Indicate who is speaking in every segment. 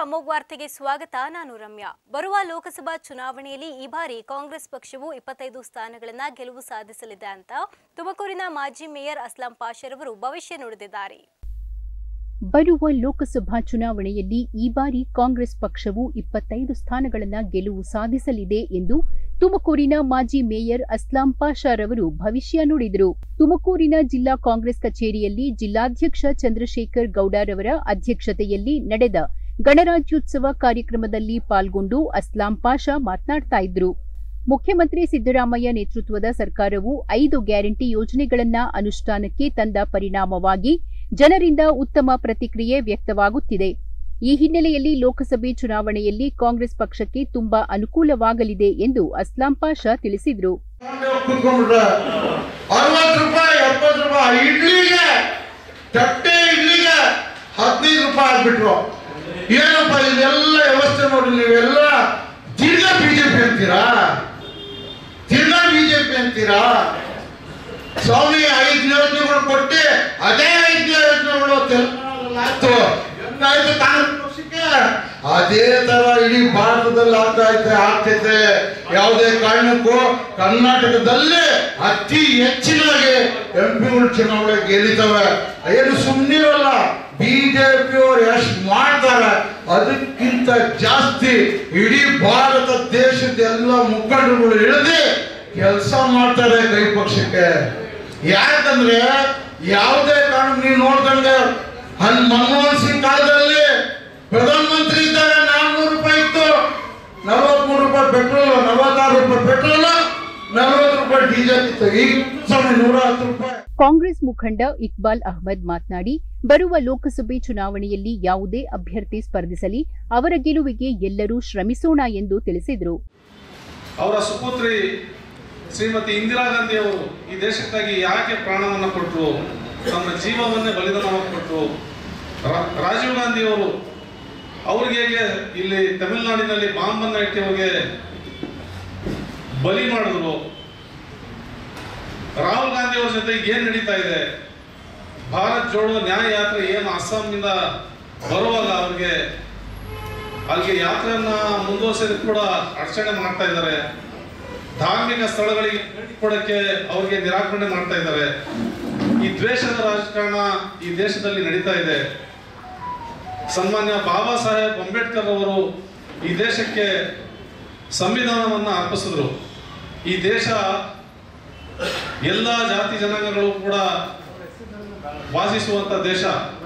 Speaker 1: ಅಮೋಘ್ ವಾರ್ತೆಗೆ ಸ್ವಾಗತ. ನಾನು ರಮ್ಯಾ. ಬರುವ ಲೋಕಸಭಾ ಚುನಾವಣೆಯಲ್ಲಿ ಈ ಬಾರಿ ಕಾಂಗ್ರೆಸ್ ಪಕ್ಷವು 25 ಸ್ಥಾನಗಳನ್ನು ಗೆಲುವು ಸಾಧಿಸಲಿದೆ ಅಂತ ತುಮಕೂರಿನ ಮಾಜಿ ಮೇಯರ್ ಅಸ್ಲಾಂ ಪಾಷರವರು ಭವಿಷ್ಯ ನುಡಿದಿದ್ದಾರೆ.
Speaker 2: ಬರುವ ಲೋಕಸಭಾ ಚುನಾವಣೆಯಲ್ಲಿ ಈ ಬಾರಿ ಕಾಂಗ್ರೆಸ್ ಪಕ್ಷವು 25 ಸ್ಥಾನಗಳನ್ನು ಗೆಲುವು ಸಾಧಿಸಲಿದೆ ಎಂದು ತುಮಕೂರಿನ ಮಾಜಿ ಮೇಯರ್ ಅಸ್ಲಾಂ ಪಾಷರವರು ಭವಿಷ್ಯ ನುಡಿದರು. ತುಮಕೂರಿನ ಜಿಲ್ಲಾ ಕಾಂಗ್ರೆಸ್ ಕಚೇರಿಯಲ್ಲಿ ಜಿಲ್ಲಾಧ್ಯಕ್ಷ ಚಂದ್ರಶೇಖರ್ ಗೌಡರವರ ಅಧ್ಯಕ್ಷತೆಯಲ್ಲಿ ನಡೆದ ಗಣರಾಜ್ಯೋತ್ಸವ ಕಾರ್ಯಕ್ರಮದಲ್ಲಿ ಪಾಲ್ಗೊಂಡು ಅಸ್ಲಾಂ ಪಾಷಾ ಮಾತನಾಡ್ತಾ ಇದ್ರು. ಮುಖ್ಯಮಂತ್ರಿ ಸಿದ್ದರಾಮಯ್ಯ ನೇತೃತ್ವದ ಸರ್ಕಾರವು 5 ಗ್ಯಾರಂಟಿ ಯೋಜನೆಗಳನ್ನು ಅನುಷ್ಠಾನಕ್ಕೆ ತಂದ ಪರಿಣಾಮವಾಗಿ ಜನರಿಂದ ಉತ್ತಮ ಪ್ರತಿಕ್ರಿಯೆ ವ್ಯಕ್ತವಾಗುತ್ತಿದೆ. ಈ ಹಿನ್ನೆಲೆಯಲ್ಲಿ ಲೋಕಸಭೆ ಚುನಾವಣೆಯಲ್ಲಿ ಕಾಂಗ್ರೆಸ್ ಪಕ್ಷಕ್ಕೆ ತುಂಬಾ ಅನುಕೂಲವಾಗಲಿದೆ ಎಂದು ಅಸ್ಲಾಂ ಪಾಷಾ ತಿಳಿಸಿದರು.
Speaker 3: ಏನಪ್ಪ ಇದೆಲ್ಲ ವ್ಯವಸ್ಥೆ ನೋಡಿ, ನೀವೆಲ್ಲ ತಿರ್ಗಾ ಬಿಜೆಪಿ ಅಂತೀರಾ ಸ್ವಾಮಿ. 5 ಯೋಜನೆಗಳು ಕೊಟ್ಟು ಅದೇ 5 ಯೋಜನೆಗಳು ತೆಲಂಗಾಣದಲ್ಲಾಯ್ತು, ಹೆಂಗಾಯ್ತು ಕಾಂಗ್ರೆಸ್ ಪಕ್ಷಕ್ಕೆ ಅದೇ ತರ ಇಡೀ ಭಾರತದಲ್ಲಿ ಆಗ್ತೈತೆ. ಯಾವುದೇ ಕಾರಣಕ್ಕೂ ಕರ್ನಾಟಕದಲ್ಲಿ ಅತಿ ಹೆಚ್ಚಿನಾಗಿ ಎಂಪಿಗಳು ಚುನಾವಣೆ ಗೆಲ್ಲಿತವೆ. ಏನು ಸುಮ್ಮನಿರಲ್ಲ, ಬಿಜೆಪಿಯವರು ಎಷ್ಟು ಮಾಡ್ತಾರೆ ಅದಕ್ಕಿಂತ ಜಾಸ್ತಿ ಇಡೀ ಭಾರತ ದೇಶದ ಎಲ್ಲ ಮುಖಂಡರುಗಳು ಇಳಿದು ಕೆಲಸ ಮಾಡ್ತಾರೆ ಕೈ ಪಕ್ಷಕ್ಕೆ. ಯಾಕಂದ್ರೆ ಯಾವುದೇ ಕಾರಣ ನೀವು ನೋಡ್ದಂಗೆ ಮನಮೋಹನ್ ಸಿಂಗ್ ಕಾಲದಲ್ಲಿ ಪ್ರಧಾನಮಂತ್ರಿ ಇದ್ದಾಗ 400 ರೂಪಾಯಿ ಇತ್ತು, 43 ರೂಪಾಯಿ ಪೆಟ್ರೋಲ್, 46 ರೂಪಾಯಿ ಪೆಟ್ರೋಲ್, 40 ರೂಪಾಯಿ ಡೀಸೆಲ್ ಇತ್ತು. ಈಗ 110 ರೂಪಾಯಿ.
Speaker 2: ಕಾಂಗ್ರೆಸ್ ಮುಖಂಡ ಇಕ್ಬಾಲ್ ಅಹ್ಮದ್ ಮಾತನಾಡಿ, ಬರುವ ಲೋಕಸಭೆ ಚುನಾವಣೆಯಲ್ಲಿ ಯಾವುದೇ ಅಭ್ಯರ್ಥಿ ಸ್ಪರ್ಧಿಸಲಿ ಅವರ ಗೆಲುವಿಗೆ ಎಲ್ಲರೂ ಶ್ರಮಿಸೋಣ ಎಂದು ತಿಳಿಸಿದರು.
Speaker 4: ಅವರ ಸುಪುತ್ರಿ ಶ್ರೀಮತಿ ಇಂದಿರಾ ಗಾಂಧಿ ಅವರು ಈ ದೇಶಕ್ಕಾಗಿ ಯಾಕೆ ಪ್ರಾಣವನ್ನು ಕೊಟ್ಟರು, ತಮ್ಮ ಜೀವವನ್ನೇ ಬಲಿದಾನವಾಗಿ ಕೊಟ್ಟರು. ರಾಜೀವ್ ಗಾಂಧಿ ಅವರು ಅವ್ರಿಗೆ ಹೇಗೆ ಇಲ್ಲಿ ತಮಿಳುನಾಡಿನಲ್ಲಿ ಬಾಂಬನ್ನು ಇಟ್ಟು ಅವ್ರಿಗೆ ಬಲಿ ಮಾಡಿದ್ರು. ರಾಹುಲ್ ಗಾಂಧಿ ಅವರ ಜೊತೆ ಏನ್ ನಡೀತಾ ಇದೆ, ಭಾರತ್ ಜೋಡೋ ನ್ಯಾಯ ಯಾತ್ರೆ ಏನು ಅಸ್ಸಾಂನಿಂದ ಬರುವಾಗ ಅವ್ರಿಗೆ ಅಲ್ಲಿಗೆ ಯಾತ್ರೆಯನ್ನ ಮುಂದುವರಿಸೋದಕ್ಕೆ ಕೂಡ ಅಡಚಣೆ ಮಾಡ್ತಾ ಇದ್ದಾರೆ. ಧಾರ್ಮಿಕ ಸ್ಥಳಗಳಿಗೆ ಭೇಟಿ ಕೊಡಕ್ಕೆ ಅವ್ರಿಗೆ ನಿರಾಕರಣೆ ಮಾಡ್ತಾ ಇದ್ದಾರೆ. ಈ ದ್ವೇಷದ ರಾಜಕಾರಣ ಈ ದೇಶದಲ್ಲಿ ನಡೀತಾ ಇದೆ. ಸನ್ಮಾನ್ಯ ಬಾಬಾ ಸಾಹೇಬ್ ಅಂಬೇಡ್ಕರ್ ಅವರು ಈ ದೇಶಕ್ಕೆ ಸಂವಿಧಾನವನ್ನ ಅರ್ಪಿಸಿದ್ರು. ಈ ದೇಶ ಎಲ್ಲ ಜಾತಿ ಜನಾಂಗಗಳು ಕೂಡ ವಾಸಿಸುವಂತ ದೇಶ.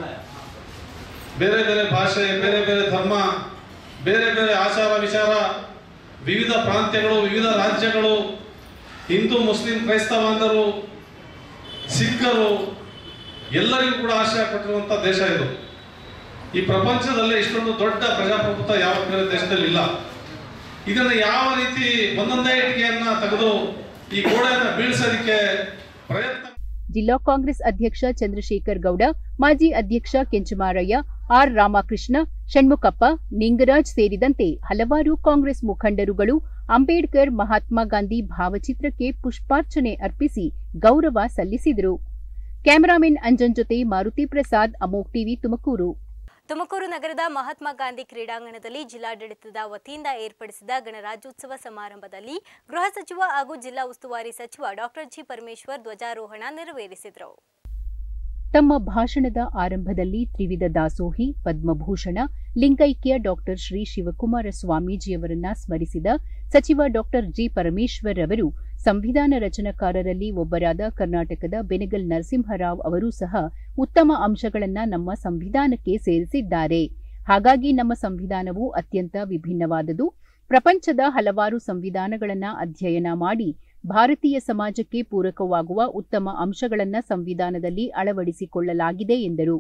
Speaker 4: ಬೇರೆ ಬೇರೆ ಭಾಷೆ, ಬೇರೆ ಬೇರೆ ಧರ್ಮ, ಬೇರೆ ಬೇರೆ ಆಚಾರ ವಿಚಾರ, ವಿವಿಧ ಪ್ರಾಂತ್ಯಗಳು, ವಿವಿಧ ರಾಜ್ಯಗಳು, ಹಿಂದೂ ಮುಸ್ಲಿಂ ಕ್ರೈಸ್ತವ ಬಾಂಧವರು, ಸಿಖ್ಖರು ಎಲ್ಲರಿಗೂ ಕೂಡ ಆಶ್ರಯ ಕೊಟ್ಟಿರುವಂತ ದೇಶ ಇದು. ಈ ಪ್ರಪಂಚದಲ್ಲೇ ಇಷ್ಟೊಂದು ದೊಡ್ಡ ಪ್ರಜಾಪ್ರಭುತ್ವ ಯಾವ ಬೇರೆ ದೇಶದಲ್ಲಿ ಇಲ್ಲ. ಇದನ್ನ ಯಾವ ರೀತಿ ಒಂದೊಂದೇ ಇಟ್ಟಿಗೆಯನ್ನ ತೆಗೆದು ಈ ಗೋಡೆಯನ್ನ ಬೀಳಿಸೋದಕ್ಕೆ ಪ್ರಯತ್ನ.
Speaker 2: ಜಿಲ್ಲಾ ಕಾಂಗ್ರೆಸ್ ಅಧ್ಯಕ್ಷ ಚಂದ್ರಶೇಖರ್ ಗೌಡ, ಮಾಜಿ ಅಧ್ಯಕ್ಷ ಕೆಂಚಮಾರಯ್ಯ, ಆರ್ ರಾಮಕೃಷ್ಣ, ಷಣ್ಮುಖಪ್ಪ, ನಿಂಗರಾಜ್ ಸೇರಿದಂತೆ ಹಲವಾರು ಕಾಂಗ್ರೆಸ್ ಮುಖಂಡರುಗಳು ಅಂಬೇಡ್ಕರ್ ಮಹಾತ್ಮ ಗಾಂಧಿ ಭಾವಚಿತ್ರಕ್ಕೆ ಪುಷ್ಪಾರ್ಚನೆ ಅರ್ಪಿಸಿ ಗೌರವ ಸಲ್ಲಿಸಿದರು. ಕ್ಯಾಮರಾಮನ್ ಅಂಜನ್ ಜೊತೆ ಮಾರುತಿ ಪ್ರಸಾದ್, ಅಮೋಘ್ ಟಿವಿ, ತುಮಕೂರು.
Speaker 1: ತುಮಕೂರು ನಗರದ ಮಹಾತ್ಮ ಗಾಂಧಿ ಕ್ರೀಡಾಂಗಣದಲ್ಲಿ ಜಿಲ್ಲಾಡಳಿತದ ವತಿಯಿಂದ ಏರ್ಪಡಿಸಿದ ಗಣರಾಜ್ಯೋತ್ಸವ ಸಮಾರಂಭದಲ್ಲಿ ಗೃಹ ಸಚಿವ ಹಾಗೂ ಜಿಲ್ಲಾ ಉಸ್ತುವಾರಿ ಸಚಿವ ಡಾಕ್ಟರ್ ಜಿ ಪರಮೇಶ್ವರ್ ಧ್ವಜಾರೋಹಣ ನೆರವೇರಿಸಿದರು.
Speaker 2: ತಮ್ಮ ಭಾಷಣದ ಆರಂಭದಲ್ಲಿ ತ್ರಿವಿಧ ದಾಸೋಹಿ, ಪದ್ಮಭೂಷಣ, ಲಿಂಗೈಕ್ಯ ಡಾಕ್ಟರ್ ಶ್ರೀ ಶಿವಕುಮಾರ ಸ್ವಾಮೀಜಿಯವರನ್ನ ಸ್ಮರಿಸಿದ ಸಚಿವ ಡಾಕ್ಟರ್ ಜಿ ಪರಮೇಶ್ವರ್ ಅವರು ಸಂವಿಧಾನ ರಚನಾಕಾರರಲ್ಲಿ ಒಬ್ಬರಾದ ಕರ್ನಾಟಕದ ಬೆನಗಲ್ ನರಸಿಂಹರಾವ್ ಅವರೂ ಸಹ ಉತ್ತಮ ಅಂಶಗಳನ್ನು ನಮ್ಮ ಸಂವಿಧಾನಕ್ಕೆ ಸೇರಿಸಿದ್ದಾರೆ. ಹಾಗಾಗಿ ನಮ್ಮ ಸಂವಿಧಾನವು ಅತ್ಯಂತ ವಿಭಿನ್ನವಾದುದು. ಪ್ರಪಂಚದ ಹಲವಾರು ಸಂವಿಧಾನಗಳನ್ನು ಅಧ್ಯಯನ ಮಾಡಿ ಭಾರತೀಯ ಸಮಾಜಕ್ಕೆ ಪೂರಕವಾಗುವ ಉತ್ತಮ ಅಂಶಗಳನ್ನು ಸಂವಿಧಾನದಲ್ಲಿ ಅಳವಡಿಸಿಕೊಳ್ಳಲಾಗಿದೆ ಎಂದರು.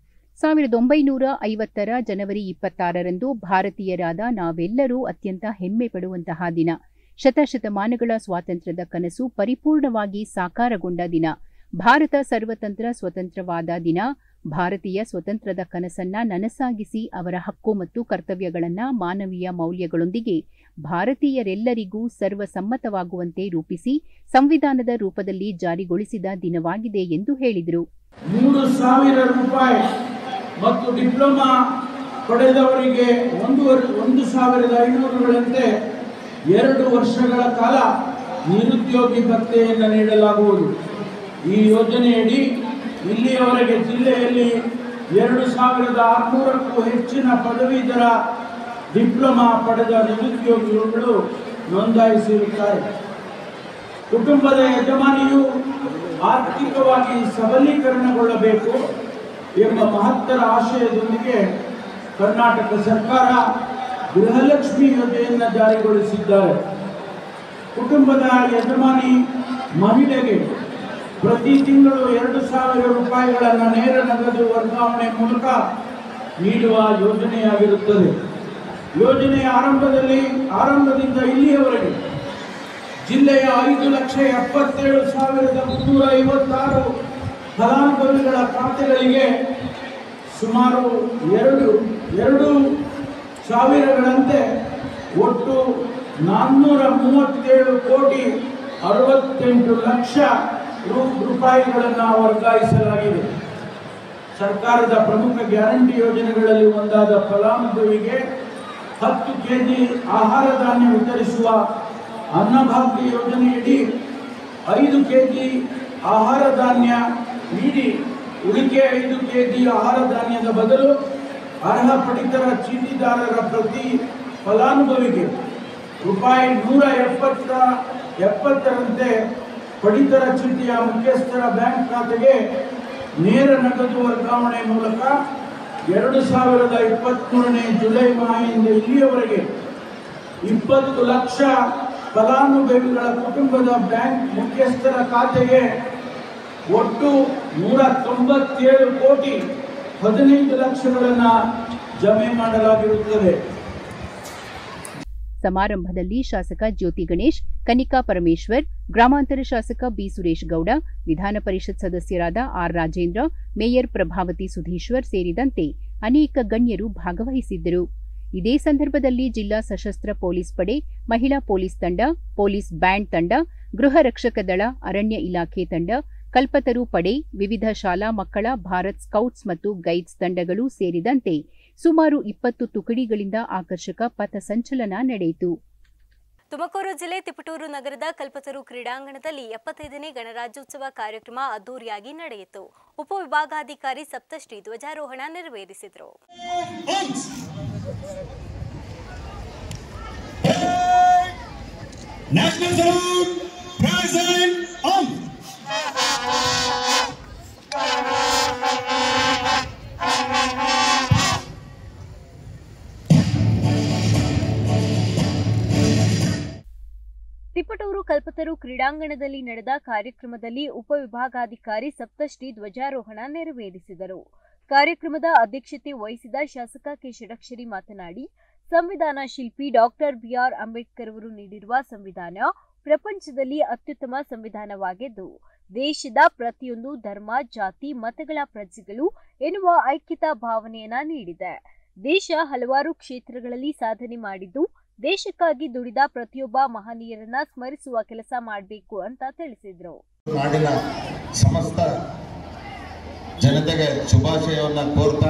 Speaker 2: 1950ರ ಜನವರಿ 26ರಂದು ಭಾರತೀಯರಾದ ನಾವೆಲ್ಲರೂ ಅತ್ಯಂತ ಹೆಮ್ಮೆ ಪಡುವಂತಹ ದಿನ. ಶತಶತಮಾನಗಳ ಸ್ವಾತಂತ್ರ್ಯದ ಕನಸು ಪರಿಪೂರ್ಣವಾಗಿ ಸಾಕಾರಗೊಂಡ ದಿನ. ಭಾರತ ಸರ್ವತಂತ್ರ ಸ್ವತಂತ್ರವಾದ ದಿನ. ಭಾರತೀಯ ಸ್ವತಂತ್ರದ ಕನಸನ್ನ ನನಸಾಗಿಸಿ ಅವರ ಹಕ್ಕು ಮತ್ತು ಕರ್ತವ್ಯಗಳನ್ನು ಮಾನವೀಯ ಮೌಲ್ಯಗಳೊಂದಿಗೆ ಭಾರತೀಯರೆಲ್ಲರಿಗೂ ಸರ್ವಸಮ್ಮತವಾಗುವಂತೆ ರೂಪಿಸಿ ಸಂವಿಧಾನದ ರೂಪದಲ್ಲಿ ಜಾರಿಗೊಳಿಸಿದ ದಿನವಾಗಿದೆ ಎಂದು ಹೇಳಿದರು.
Speaker 5: 3,000 ರೂಪಾಯಿ ಮತ್ತು ಡಿಪ್ಲೊಮಾ ಪಡೆದವರಿಗೆ 1,500ಗಳಂತೆ 2 ವರ್ಷಗಳ ಕಾಲ ನಿರುದ್ಯೋಗಿ ಭತ್ಯೆಯನ್ನು ನೀಡಲಾಗುವುದು. ಈ ಯೋಜನೆಯಡಿ ಇಲ್ಲಿಯವರೆಗೆ ಜಿಲ್ಲೆಯಲ್ಲಿ 2,600ಕ್ಕೂ ಹೆಚ್ಚಿನ ಪದವೀಧರ ಡಿಪ್ಲೊಮಾ ಪಡೆದ ನಿರುದ್ಯೋಗಿಗಳು ನೋಂದಾಯಿಸಿರುತ್ತಾರೆ. ಕುಟುಂಬದ ಯಜಮಾನಿಯು ಆರ್ಥಿಕವಾಗಿ ಸಬಲೀಕರಣಗೊಳ್ಳಬೇಕು ಎಂಬ ಮಹತ್ತರ ಆಶಯದೊಂದಿಗೆ ಕರ್ನಾಟಕ ಸರ್ಕಾರ ಗೃಹಲಕ್ಷ್ಮಿ ಯೋಜನೆಯನ್ನು ಜಾರಿಗೊಳಿಸಿದ್ದಾರೆ. ಕುಟುಂಬದ ಯಜಮಾನಿ ಮಹಿಳೆಗೆ ಪ್ರತಿ ತಿಂಗಳು 2,000 ರೂಪಾಯಿಗಳನ್ನು ನೇರ ನಗದು ವರ್ಗಾವಣೆ ಮೂಲಕ ನೀಡುವ ಯೋಜನೆಯಾಗಿರುತ್ತದೆ. ಯೋಜನೆಯ ಆರಂಭದಿಂದ ಇಲ್ಲಿಯವರೆಗೆ ಜಿಲ್ಲೆಯ 5,77,356 ಫಲಾನುಭವಿಗಳ ಖಾತೆಗಳಿಗೆ ಸುಮಾರು 2,000ಗಳಂತೆ ಒಟ್ಟು 437 ಕೋಟಿ 68 ಲಕ್ಷ ರೂಪಾಯಿಗಳನ್ನು ವರ್ಗಾಯಿಸಲಾಗಿದೆ. ಸರ್ಕಾರದ ಪ್ರಮುಖ ಗ್ಯಾರಂಟಿ ಯೋಜನೆಗಳಲ್ಲಿ ಒಂದಾದ ಫಲಾನುಭವಿಗೆ 10 ಕೆಜಿ ಆಹಾರ ಧಾನ್ಯ ವಿತರಿಸುವ ಅನ್ನಭಾಗ್ಯ ಯೋಜನೆಯಡಿ 5 ಕೆಜಿ ಆಹಾರ ಧಾನ್ಯ ನೀಡಿ ಉಳಿಕೆ 5 ಕೆಜಿ ಆಹಾರ ಧಾನ್ಯದ ಬದಲು ಅರ್ಹ ಪಡಿತರ ಚೀಟಿದಾರರ ಪ್ರತಿ ಫಲಾನುಭವಿಗೆ ರೂಪಾಯಿ 170ರಂತೆ ಪಡಿತರ ಚೀಟಿಯ ಮುಖ್ಯಸ್ಥರ ಬ್ಯಾಂಕ್ ಖಾತೆಗೆ ನೇರ ನಗದು ವರ್ಗಾವಣೆ ಮೂಲಕ 2023ನೇ ಜುಲೈ ಮಾಹೆಯಿಂದ ಇಲ್ಲಿಯವರೆಗೆ 20 ಲಕ್ಷ ಫಲಾನುಭವಿಗಳ ಕುಟುಂಬದ ಬ್ಯಾಂಕ್ ಮುಖ್ಯಸ್ಥರ ಖಾತೆಗೆ ಒಟ್ಟು 197 ಕೋಟಿ 15 ಲಕ್ಷಗಳನ್ನು ಜಮೆ ಮಾಡಲಾಗಿರುತ್ತದೆ.
Speaker 2: ಸಮಾರಂಭದಲ್ಲಿ ಶಾಸಕ ಜ್ಯೋತಿ ಗಣೇಶ್, ಕನಿಕಾ ಪರಮೇಶ್ವರ್, ಗ್ರಾಮಾಂತರ ಶಾಸಕ ಬಿ ಸುರೇಶ್ ಗೌಡ, ವಿಧಾನ ಪರಿಷತ್ ಸದಸ್ಯರಾದ ಆರ್ ರಾಜೇಂದ್ರ, ಮೇಯರ್ ಪ್ರಭಾವತಿ ಸುಧೀಶ್ವರ್ ಸೇರಿದಂತೆ ಅನೇಕ ಗಣ್ಯರು ಭಾಗವಹಿಸಿದ್ದರು. ಇದೇ ಸಂದರ್ಭದಲ್ಲಿ ಜಿಲ್ಲಾ ಸಶಸ್ತ್ರ ಪೊಲೀಸ್ ಪಡೆ, ಮಹಿಳಾ ಪೊಲೀಸ್ ತಂಡ, ಪೊಲೀಸ್ ಬ್ಯಾಂಡ್ ತಂಡ, ಗೃಹ ರಕ್ಷಕ ದಳ, ಅರಣ್ಯ ಇಲಾಖೆ ತಂಡ, ಕಲ್ಪತರು ಪಡೆ, ವಿವಿಧ ಶಾಲಾ ಮಕ್ಕಳ ಭಾರತ್ ಸ್ಕೌಟ್ಸ್ ಮತ್ತು ಗೈಡ್ಸ್ ತಂಡಗಳು ಸೇರಿದಂತೆ ಸುಮಾರು 20 ತುಕಡಿಗಳಿಂದ ಆಕರ್ಷಕ ಪಥಸಂಚಲನ ನಡೆಯಿತು.
Speaker 1: ತುಮಕೂರು ಜಿಲ್ಲೆ ತಿಪಟೂರು ನಗರದ ಕಲ್ಪತರು ಕ್ರೀಡಾಂಗಣದಲ್ಲಿ 75ನೇ ಗಣರಾಜ್ಯೋತ್ಸವ ಕಾರ್ಯಕ್ರಮ ಅದ್ದೂರಿಯಾಗಿ ನಡೆಯಿತು. ಉಪವಿಭಾಗಾಧಿಕಾರಿ ಸಪ್ತಶ್ರೀ ಧ್ವಜಾರೋಹಣ ನೆರವೇರಿಸಿದರು. ತಿಪಟೂರು ಕಲ್ಪತರು ಕ್ರೀಡಾಂಗಣದಲ್ಲಿ ನಡೆದ ಕಾರ್ಯಕ್ರಮದಲ್ಲಿ ಉಪವಿಭಾಗಾಧಿಕಾರಿ ಸಪ್ತಶ್ರೀ ಧ್ವಜಾರೋಹಣ ನೆರವೇರಿಸಿದರು. ಕಾರ್ಯಕ್ರಮದ ಅಧ್ಯಕ್ಷತೆ ವಹಿಸಿದ ಶಾಸಕ ಕೆ ಷಡಕ್ಷರಿ ಮಾತನಾಡಿ, ಸಂವಿಧಾನ ಶಿಲ್ಪಿ ಡಾಕ್ಟರ್ ಬಿಆರ್ ಅಂಬೇಡ್ಕರ್ ಅವರು ನೀಡಿರುವ ಸಂವಿಧಾನ ಪ್ರಪಂಚದಲ್ಲಿ ಅತ್ಯುತ್ತಮ ಸಂವಿಧಾನವಾಗಿದ್ದು, ದೇಶದ ಪ್ರತಿಯೊಂದು ಧರ್ಮ, ಜಾತಿ, ಮತಗಳ ಪ್ರಜೆಗಳು ಎನ್ನುವ ಐಕ್ಯತಾ ಭಾವನೆಯನ್ನ ನೀಡಿದೆ. ದೇಶ ಹಲವಾರು ಕ್ಷೇತ್ರಗಳಲ್ಲಿ ಸಾಧನೆ ಮಾಡಿದ್ದು, ದೇಶಕ್ಕಾಗಿ ದುಡಿದ ಪ್ರತಿಯೊಬ್ಬ ಮಹನೀಯರನ್ನ ಸ್ಮರಿಸುವ ಕೆಲಸ ಮಾಡಬೇಕು ಅಂತ ತಿಳಿಸಿದ್ರು.
Speaker 3: ನಾಡಿನ ಸಮಸ್ತ ಜನತೆಗೆ ಶುಭಾಶಯವನ್ನ ಕೋರ್ತಾ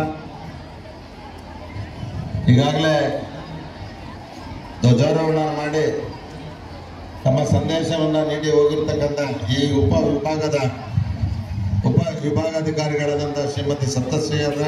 Speaker 3: ಈಗಾಗಲೇ ಧ್ವಜಾರೋಹಣ ಮಾಡಿ ತಮ್ಮ ಸಂದೇಶವನ್ನ ನೀಡಿ ಹೋಗಿರ್ತಕ್ಕಂಥ ಈ ಉಪವಿಭಾಗಾಧಿಕಾರಿಗಳಾದಂಥ ಶ್ರೀಮತಿ ಸಪ್ತಶ್ರೀ ಅವರ,